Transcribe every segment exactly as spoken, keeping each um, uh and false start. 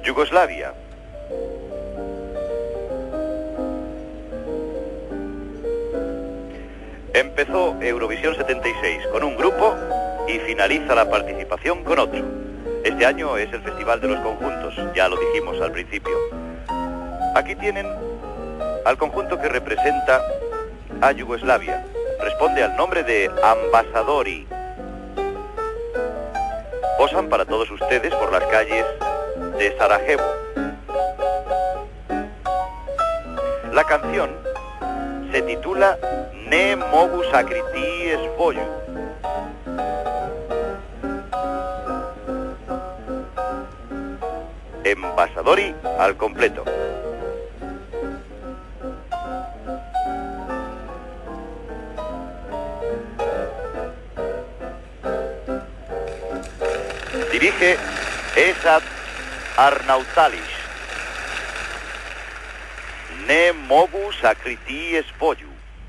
Yugoslavia. Empezó Eurovisión setenta y seis con un grupo y finaliza la participación con otro. Este año es el Festival de los Conjuntos, ya lo dijimos al principio. Aquí tienen al conjunto que representa a Yugoslavia. Responde al nombre de Ambasadori. Posan para todos ustedes por las calles de Sarajevo. La canción se titula Ne mogu sakriti svoju. Ambasadori al completo. Dirige Esad Arnautalis. Ne mogu sakriti svoju.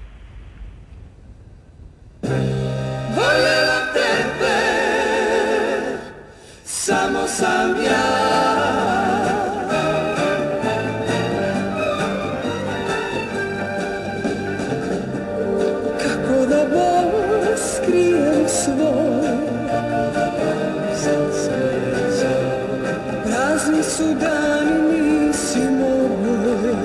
Voljela tebe, samo sam ja. Kako da bol skrijem svoj, prazni su dani, nisi moj.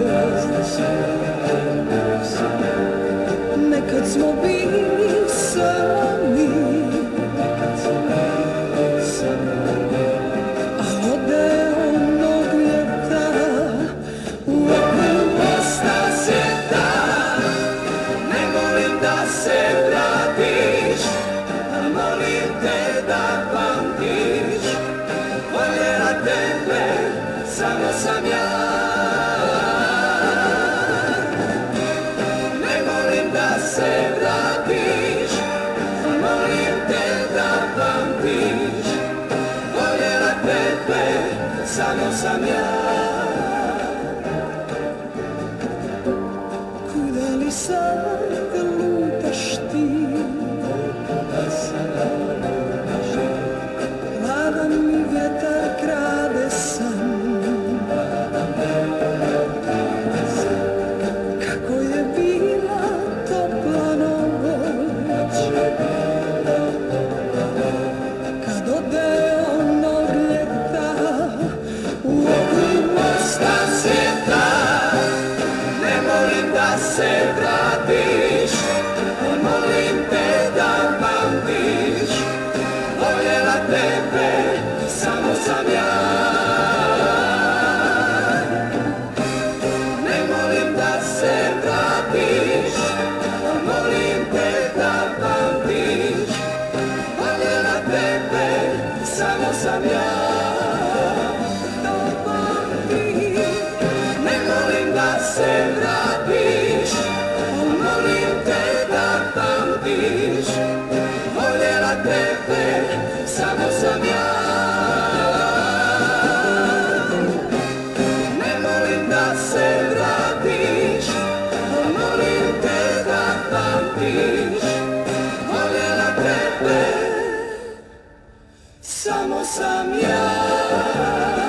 Nekad smo bili sami, a ode onog ljeta u okru mosta sjeta. Ne molim da se vratiš, a molim te da pamtiš. Voljela tebe, samo sam ja. Ne molim da se vratiš, molim te da pamtiš. Voljela tebe, samo sam ja. Kuda li sad lutaš ti? Hladan mi vjetar krade san. Kako je bila topla noć, kad ode onog ljeta u okru mosta sjeta. Ne molim da se vratiš, molim te da pamtiš. Voljela tebe, samo sam ja. Ne molim da se vratiš, molim te da pamtiš. Voljela tebe, samo sam ja. Da pamtiš. Ne molim da se vratiš, molim te da pamtiš. Voljela tebe, samo sam ja. Ne molim da se vratiš, molim te da pamtiš. Voljela tebe, samo sam ja.